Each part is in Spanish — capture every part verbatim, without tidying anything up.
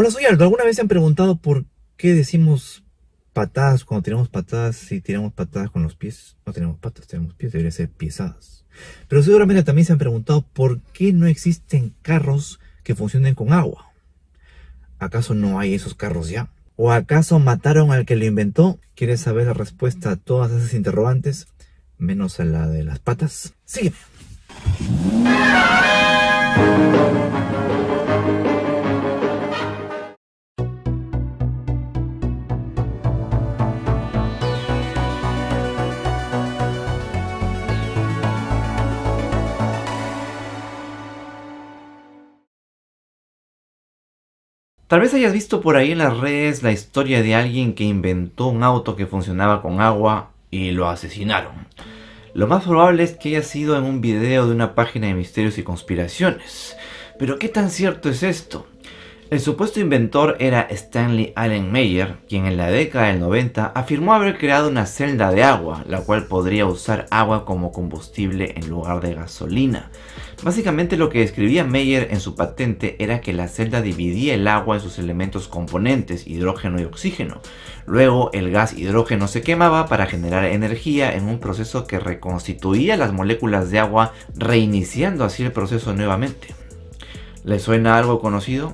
Hola, soy Aldo. ¿Alguna vez se han preguntado por qué decimos patadas cuando tiramos patadas si tiramos patadas con los pies? No tenemos patas, tenemos pies, debería ser piezadas. Pero seguramente también se han preguntado por qué no existen carros que funcionen con agua. ¿Acaso no hay esos carros ya? ¿O acaso mataron al que lo inventó? ¿Quieres saber la respuesta a todas esas interrogantes? Menos a la de las patas. Sígueme. Tal vez hayas visto por ahí en las redes la historia de alguien que inventó un auto que funcionaba con agua y lo asesinaron. Lo más probable es que haya sido en un video de una página de misterios y conspiraciones. Pero ¿qué tan cierto es esto? El supuesto inventor era Stanley Allen Meyer, quien en la década del noventa afirmó haber creado una celda de agua, la cual podría usar agua como combustible en lugar de gasolina. Básicamente lo que describía Meyer en su patente era que la celda dividía el agua en sus elementos componentes, hidrógeno y oxígeno. Luego el gas hidrógeno se quemaba para generar energía en un proceso que reconstituía las moléculas de agua, reiniciando así el proceso nuevamente. ¿Les suena algo conocido?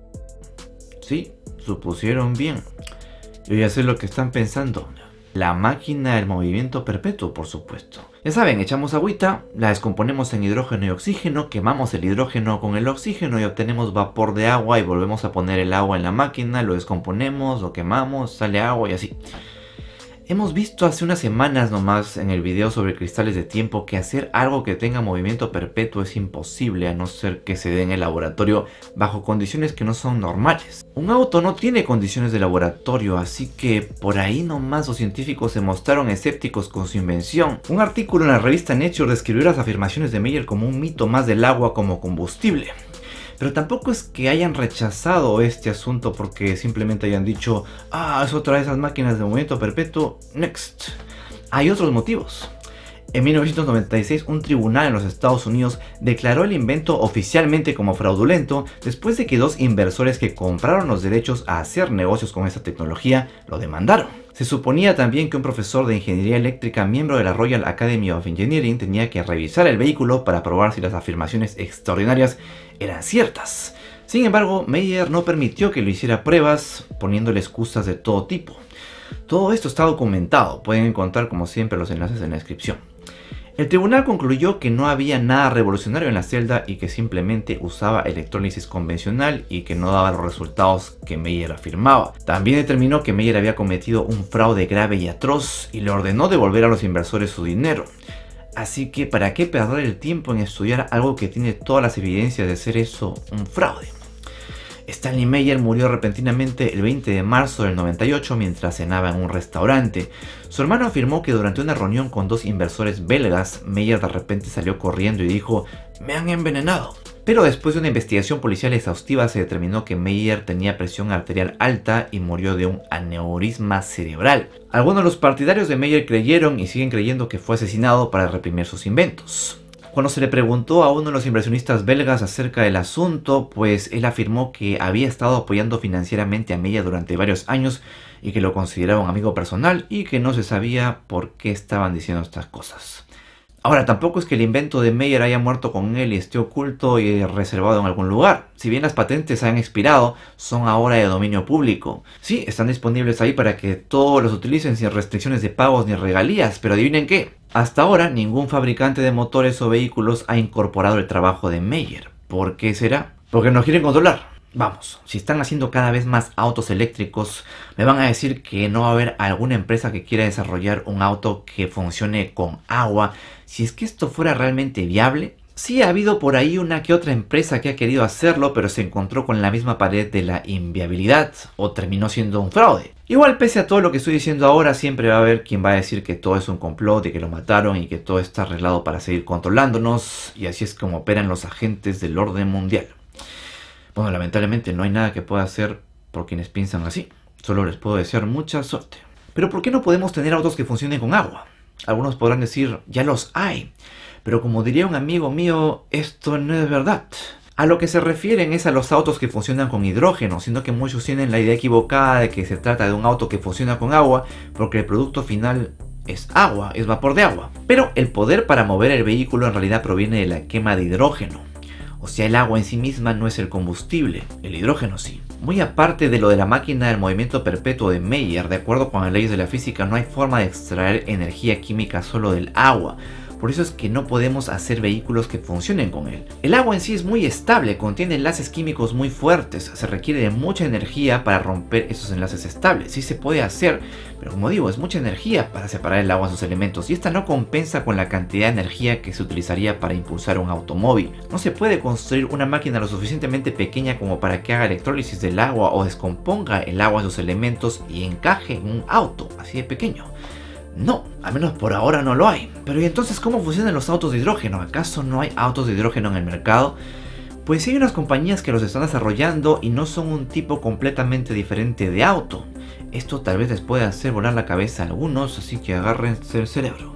Sí, supusieron bien. Yo ya sé lo que están pensando. La máquina del movimiento perpetuo, por supuesto. Ya saben, echamos agüita, la descomponemos en hidrógeno y oxígeno, quemamos el hidrógeno con el oxígeno y obtenemos vapor de agua y volvemos a poner el agua en la máquina, lo descomponemos, lo quemamos, sale agua y así. Hemos visto hace unas semanas nomás en el video sobre cristales de tiempo que hacer algo que tenga movimiento perpetuo es imposible a no ser que se dé en el laboratorio bajo condiciones que no son normales. Un auto no tiene condiciones de laboratorio, así que por ahí nomás los científicos se mostraron escépticos con su invención. Un artículo en la revista Nature describió las afirmaciones de Meyer como un mito más del agua como combustible. Pero tampoco es que hayan rechazado este asunto porque simplemente hayan dicho, ah, es otra de esas máquinas de movimiento perpetuo, next. Hay otros motivos. En mil novecientos noventa y seis, un tribunal en los Estados Unidos declaró el invento oficialmente como fraudulento después de que dos inversores que compraron los derechos a hacer negocios con esta tecnología lo demandaron. Se suponía también que un profesor de ingeniería eléctrica, miembro de la Royal Academy of Engineering, tenía que revisar el vehículo para probar si las afirmaciones extraordinarias eran ciertas. Sin embargo, Meyer no permitió que lo hiciera pruebas, poniéndole excusas de todo tipo. Todo esto está documentado, pueden encontrar como siempre los enlaces en la descripción. El tribunal concluyó que no había nada revolucionario en la celda y que simplemente usaba electrólisis convencional y que no daba los resultados que Meyer afirmaba. También determinó que Meyer había cometido un fraude grave y atroz y le ordenó devolver a los inversores su dinero. Así que ¿para qué perder el tiempo en estudiar algo que tiene todas las evidencias de ser eso un fraude? Stanley Meyer murió repentinamente el veinte de marzo del noventa y ocho mientras cenaba en un restaurante. Su hermano afirmó que durante una reunión con dos inversores belgas, Meyer de repente salió corriendo y dijo, "Me han envenenado". Pero después de una investigación policial exhaustiva se determinó que Meyer tenía presión arterial alta y murió de un aneurisma cerebral. Algunos de los partidarios de Meyer creyeron y siguen creyendo que fue asesinado para reprimir sus inventos. Cuando se le preguntó a uno de los inversionistas belgas acerca del asunto, pues él afirmó que había estado apoyando financieramente a Meyer durante varios años y que lo consideraba un amigo personal y que no se sabía por qué estaban diciendo estas cosas. Ahora, tampoco es que el invento de Meyer haya muerto con él y esté oculto y reservado en algún lugar. Si bien las patentes han expirado, son ahora de dominio público. Sí, están disponibles ahí para que todos los utilicen sin restricciones de pagos ni regalías, pero adivinen qué. Hasta ahora, ningún fabricante de motores o vehículos ha incorporado el trabajo de Meyer. ¿Por qué será? Porque nos quieren controlar. Vamos, si están haciendo cada vez más autos eléctricos, me van a decir que no va a haber alguna empresa que quiera desarrollar un auto que funcione con agua. Si es que esto fuera realmente viable, sí ha habido por ahí una que otra empresa que ha querido hacerlo, pero se encontró con la misma pared de la inviabilidad o terminó siendo un fraude. Igual, pese a todo lo que estoy diciendo ahora, siempre va a haber quien va a decir que todo es un complot y que lo mataron y que todo está arreglado para seguir controlándonos, y así es como operan los agentes del orden mundial. Bueno, lamentablemente no hay nada que pueda hacer por quienes piensan así. Solo les puedo desear mucha suerte. Pero ¿por qué no podemos tener autos que funcionen con agua? Algunos podrán decir, ya los hay. Pero como diría un amigo mío, esto no es verdad. A lo que se refieren es a los autos que funcionan con hidrógeno, siendo que muchos tienen la idea equivocada de que se trata de un auto que funciona con agua, porque el producto final es agua, es vapor de agua. Pero el poder para mover el vehículo en realidad proviene de la quema de hidrógeno. O sea, el agua en sí misma no es el combustible, el hidrógeno sí. Muy aparte de lo de la máquina del movimiento perpetuo de Mayer, de acuerdo con las leyes de la física, no hay forma de extraer energía química solo del agua. Por eso es que no podemos hacer vehículos que funcionen con él. El agua en sí es muy estable, contiene enlaces químicos muy fuertes, se requiere de mucha energía para romper esos enlaces estables. Sí se puede hacer, pero como digo, es mucha energía para separar el agua de sus elementos y esta no compensa con la cantidad de energía que se utilizaría para impulsar un automóvil. No se puede construir una máquina lo suficientemente pequeña como para que haga electrólisis del agua o descomponga el agua de sus elementos y encaje en un auto así de pequeño. No, al menos por ahora no lo hay. Pero ¿y entonces cómo funcionan los autos de hidrógeno? ¿Acaso no hay autos de hidrógeno en el mercado? Pues sí hay unas compañías que los están desarrollando y no son un tipo completamente diferente de auto. Esto tal vez les pueda hacer volar la cabeza a algunos, así que agárrense el cerebro.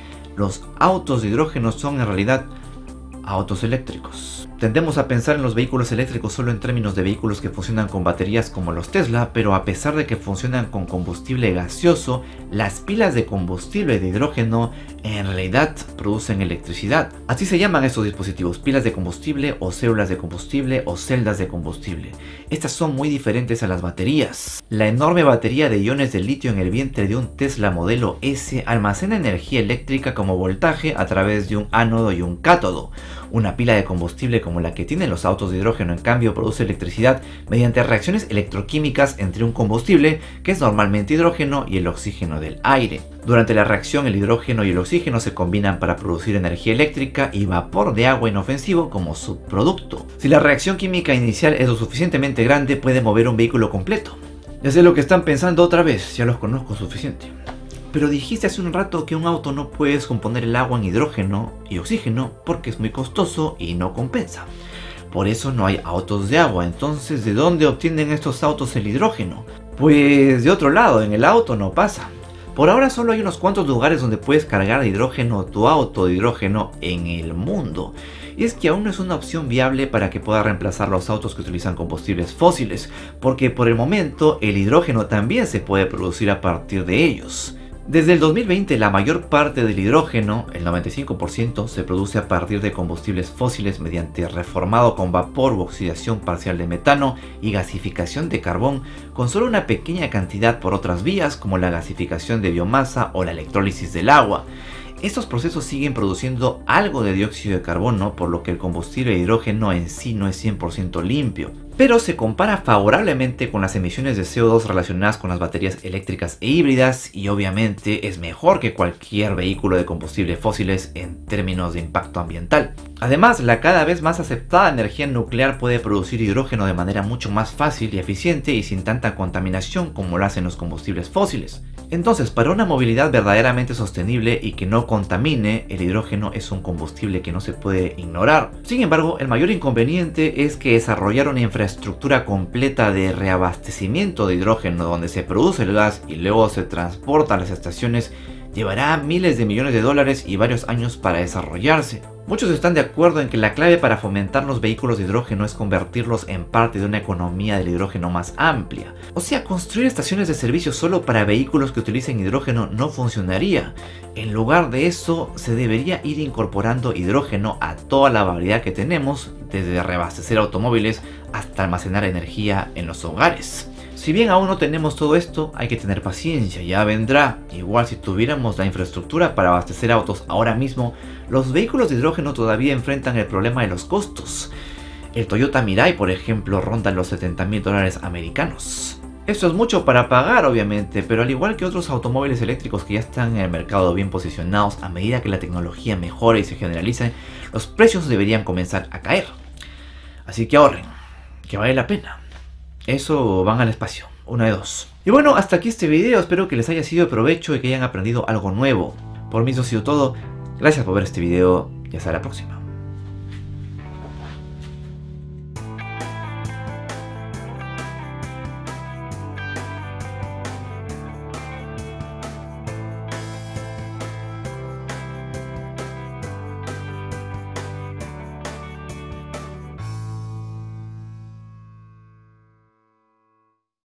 Los autos de hidrógeno son en realidad autos eléctricos. Tendemos a pensar en los vehículos eléctricos solo en términos de vehículos que funcionan con baterías como los Tesla, pero a pesar de que funcionan con combustible gaseoso, las pilas de combustible de hidrógeno en realidad producen electricidad. Así se llaman estos dispositivos, pilas de combustible o células de combustible o celdas de combustible. Estas son muy diferentes a las baterías. La enorme batería de iones de litio en el vientre de un Tesla modelo S almacena energía eléctrica como voltaje a través de un ánodo y un cátodo. Una pila de combustible como la que tienen los autos de hidrógeno en cambio produce electricidad mediante reacciones electroquímicas entre un combustible, que es normalmente hidrógeno, y el oxígeno del aire. Durante la reacción el hidrógeno y el oxígeno se combinan para producir energía eléctrica y vapor de agua inofensivo como subproducto. Si la reacción química inicial es lo suficientemente grande puede mover un vehículo completo. Ya sé lo que están pensando otra vez, ya los conozco suficiente. Pero dijiste hace un rato que un auto no puedes componer el agua en hidrógeno y oxígeno porque es muy costoso y no compensa. Por eso no hay autos de agua. Entonces, ¿de dónde obtienen estos autos el hidrógeno? Pues de otro lado, en el auto no pasa. Por ahora solo hay unos cuantos lugares donde puedes cargar de hidrógeno tu auto de hidrógeno en el mundo. Y es que aún no es una opción viable para que pueda reemplazar los autos que utilizan combustibles fósiles, porque por el momento el hidrógeno también se puede producir a partir de ellos. Desde el dos mil veinte la mayor parte del hidrógeno, el noventa y cinco por ciento, se produce a partir de combustibles fósiles mediante reformado con vapor u oxidación parcial de metano y gasificación de carbón, con solo una pequeña cantidad por otras vías como la gasificación de biomasa o la electrólisis del agua. Estos procesos siguen produciendo algo de dióxido de carbono, por lo que el combustible de hidrógeno en sí no es cien por ciento limpio, pero se compara favorablemente con las emisiones de C O dos relacionadas con las baterías eléctricas e híbridas y obviamente es mejor que cualquier vehículo de combustible fósiles en términos de impacto ambiental. Además, la cada vez más aceptada energía nuclear puede producir hidrógeno de manera mucho más fácil y eficiente y sin tanta contaminación como lo hacen los combustibles fósiles. Entonces, para una movilidad verdaderamente sostenible y que no contamine, el hidrógeno es un combustible que no se puede ignorar. Sin embargo, el mayor inconveniente es que desarrollar una infraestructura completa de reabastecimiento de hidrógeno donde se produce el gas y luego se transporta a las estaciones llevará miles de millones de dólares y varios años para desarrollarse. Muchos están de acuerdo en que la clave para fomentar los vehículos de hidrógeno es convertirlos en parte de una economía del hidrógeno más amplia. O sea, construir estaciones de servicio solo para vehículos que utilicen hidrógeno no funcionaría. En lugar de eso, se debería ir incorporando hidrógeno a toda la variedad que tenemos, desde reabastecer automóviles hasta almacenar energía en los hogares. Si bien aún no tenemos todo esto, hay que tener paciencia, ya vendrá. Igual si tuviéramos la infraestructura para abastecer autos ahora mismo, los vehículos de hidrógeno todavía enfrentan el problema de los costos. El Toyota Mirai, por ejemplo, ronda los setenta mil dólares americanos. Esto es mucho para pagar, obviamente, pero al igual que otros automóviles eléctricos que ya están en el mercado bien posicionados, a medida que la tecnología mejore y se generalice, los precios deberían comenzar a caer. Así que ahorren, que vale la pena. Eso, van al espacio, una de dos. Y bueno, hasta aquí este video, espero que les haya sido de provecho y que hayan aprendido algo nuevo. Por mí eso ha sido todo, gracias por ver este video y hasta la próxima.